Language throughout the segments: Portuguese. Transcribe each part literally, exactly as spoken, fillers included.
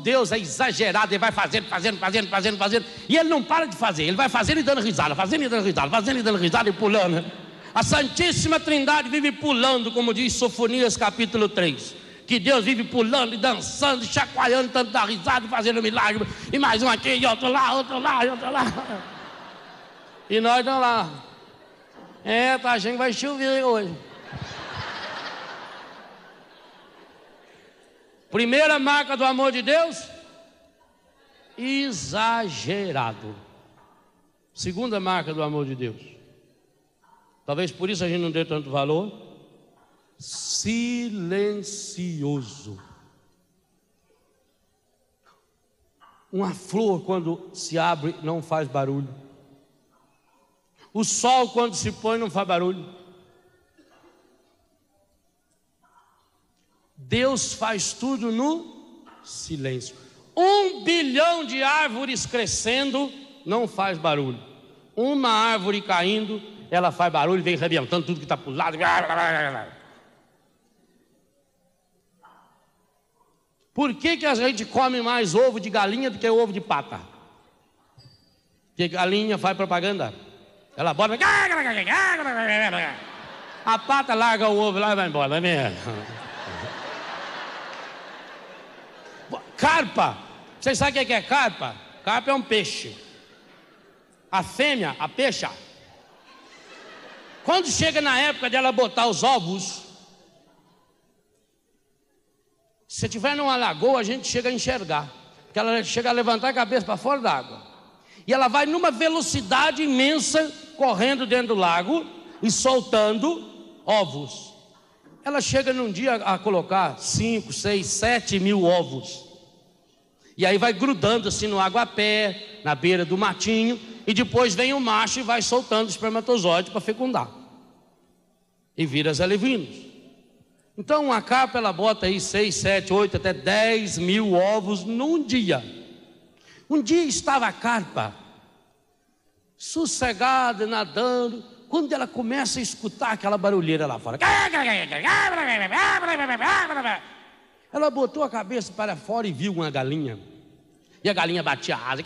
Deus é exagerado, Ele vai fazendo, fazendo, fazendo, fazendo, fazendo, e Ele não para de fazer, Ele vai fazendo e dando risada, fazendo e dando risada, fazendo e dando risada e pulando. A Santíssima Trindade vive pulando, como diz Sofonias capítulo três, que Deus vive pulando e dançando, chacoalhando, tanto da risada, fazendo milagre, e mais um aqui, e outro lá, outro lá, e outro lá. E nós estamos lá. É, tá achando que vai chover hoje. Primeira marca do amor de Deus: exagerado. Segunda marca do amor de Deus, talvez por isso a gente não dê tanto valor: silencioso. Uma flor, quando se abre, não faz barulho. O sol, quando se põe, não faz barulho. Deus faz tudo no silêncio. Um bilhão de árvores crescendo não faz barulho. Uma árvore caindo, ela faz barulho, vem arrebentando tudo que está para o lado. Por que que a gente come mais ovo de galinha do que ovo de pata? Porque galinha faz propaganda. Ela bota, a pata larga o ovo lá e vai embora, vai mesmo. Carpa, vocês sabem o que é carpa? Carpa é um peixe. A fêmea, a peixa, quando chega na época dela botar os ovos, se tiver numa lagoa, a gente chega a enxergar, porque ela chega a levantar a cabeça para fora da água, e ela vai numa velocidade imensa, correndo dentro do lago e soltando ovos. Ela chega num dia a colocar cinco, seis, sete mil ovos. E aí vai grudando assim no aguapé, na beira do matinho, e depois vem o macho e vai soltando o espermatozoide para fecundar. E vira as alevinos. Então uma carpa, ela bota aí seis, sete, oito, até dez mil ovos num dia. Um dia estava a carpa sossegada, nadando, quando ela começa a escutar aquela barulheira lá fora. Ela botou a cabeça para fora e viu uma galinha. E a galinha batia a asa.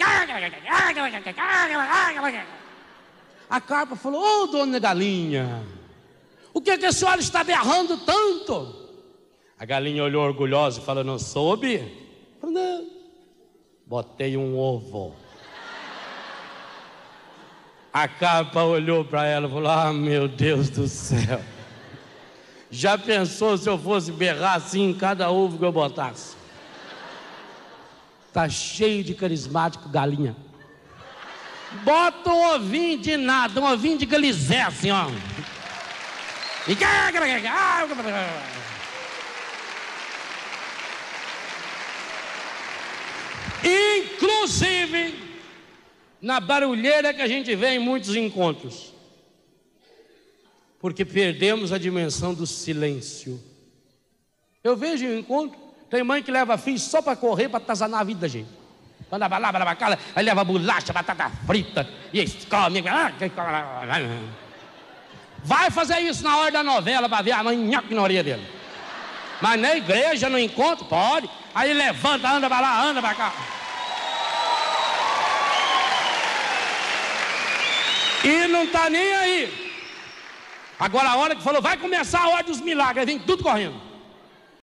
A carpa falou: ô, dona galinha, o que é que a senhora está berrando tanto? A galinha olhou orgulhosa e falou: não soube? Falou: não, botei um ovo. A carpa olhou para ela e falou: ah, meu Deus do céu, já pensou se eu fosse berrar assim em cada ovo que eu botasse? Tá cheio de carismático, galinha. Bota um ovinho de nada, um ovinho de galizé assim, ó. Inclusive na barulheira que a gente vê em muitos encontros, porque perdemos a dimensão do silêncio. Eu vejo em encontro, tem mãe que leva filho só para correr, para atazanar a vida da gente. Quando vai lá, vai lá, vai lá, aí leva bolacha, batata frita, e eles comem. Vai fazer isso na hora da novela para ver a mãe nhoque na orelha dele. Mas na igreja, no encontro, pode. Aí levanta, anda para lá, anda para cá. E não está nem aí. Agora a hora que falou, vai começar a hora dos milagres, vem tudo correndo.